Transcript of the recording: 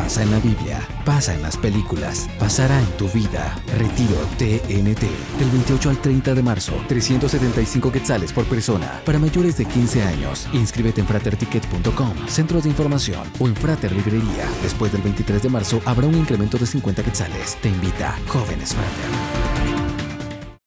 Pasa en la Biblia, pasa en las películas, pasará en tu vida. Retiro TNT, del 28 al 30 de marzo, 375 quetzales por persona, para mayores de 15 años. Inscríbete en fraterticket.com, centros de información o en Frater Librería. Después del 23 de marzo habrá un incremento de 50 quetzales. Te invita Jóvenes Frater.